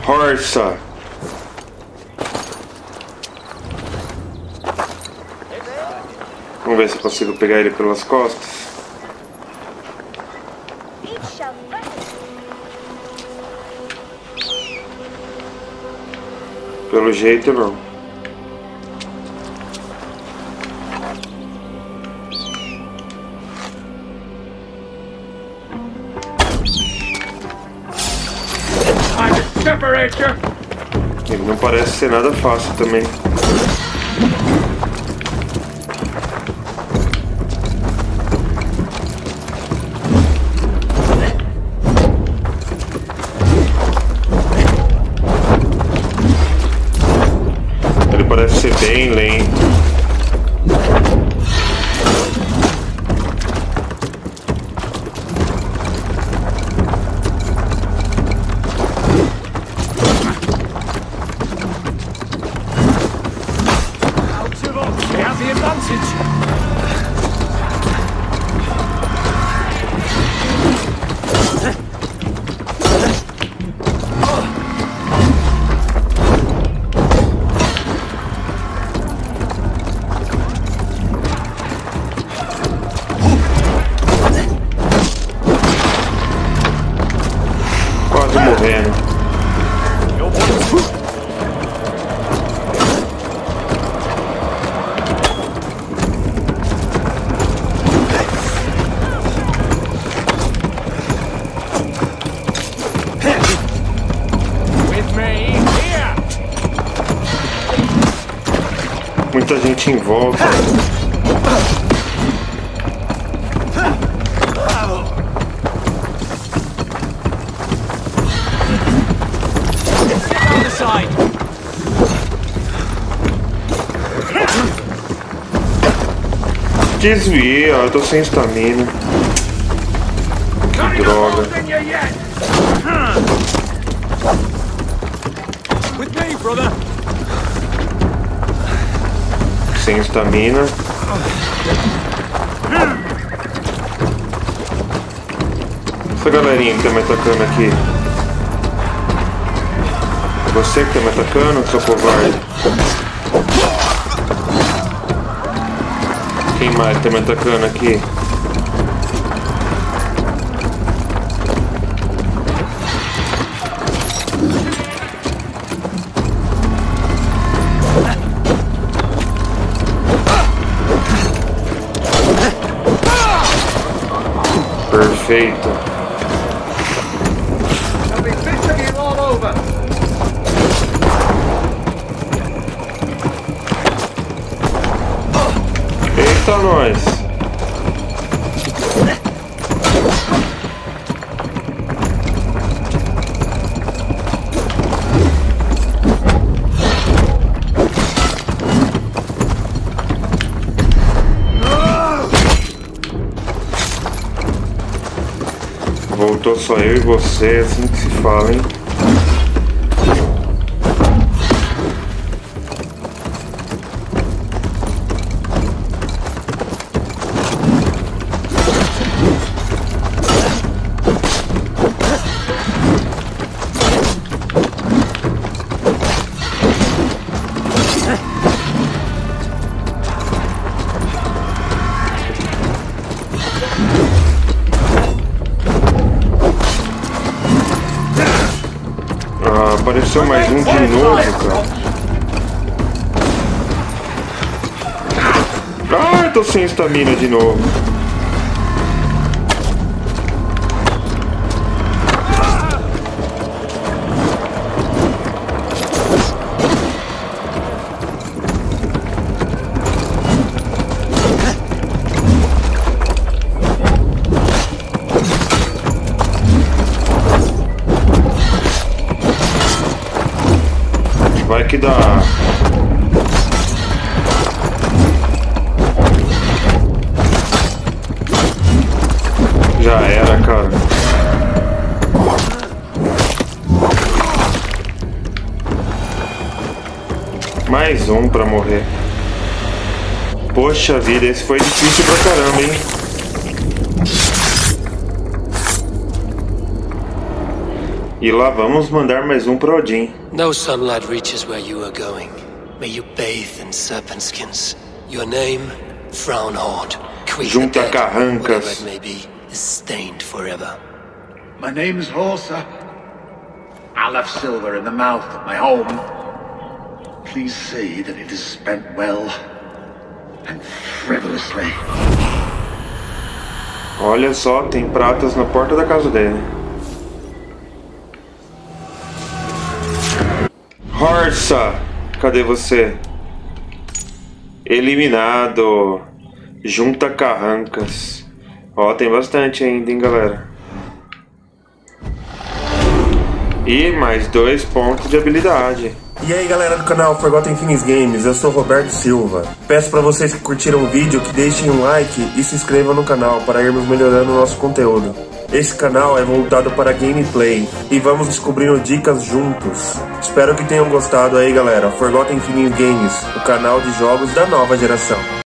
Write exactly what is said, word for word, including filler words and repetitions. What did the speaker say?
Horsa. Vamos ver se eu consigo pegar ele pelas costas. Pelo jeito não. Ele não parece ser nada fácil também. Ele parece ser bem lento. Muita gente em volta. Desviei, ó, eu tô sem estamina. Que droga. Sem estamina. Essa galerinha que tá me atacando aqui. Você que tá me atacando, seu covarde. Quem mais tá me atacando aqui? Perfeito. Eita, nós. Voltou só eu e você, é assim que se fala, hein? Apareceu mais um de novo, cara. Ah, eu tô sem estamina de novo. Vai que dá. Já era, cara. Mais um pra morrer. Poxa vida, esse foi difícil pra caramba, hein? E lá vamos mandar mais um pro Odin. No sunlight reaches where you are going. May you bathe in serpent skins. Your name, Frownhorde. Junta Carrancas. Whatever it may be, is stained forever. My name is Horsa. I left silver in the mouth of my home. Please say that it is spent well and frivolously. Olha só, tem pratas na porta da casa dele. Horsa, cadê você? Eliminado. Junta Carrancas. Ó, tem bastante ainda, hein, galera. E mais dois pontos de habilidade. E aí galera do canal Forgotten Phoenix Games, eu sou Roberto Silva. Peço para vocês que curtiram o vídeo que deixem um like e se inscrevam no canal para irmos melhorando o nosso conteúdo. Esse canal é voltado para gameplay e vamos descobrindo dicas juntos. Espero que tenham gostado aí galera. Forgotten Phoenix Games, o canal de jogos da nova geração.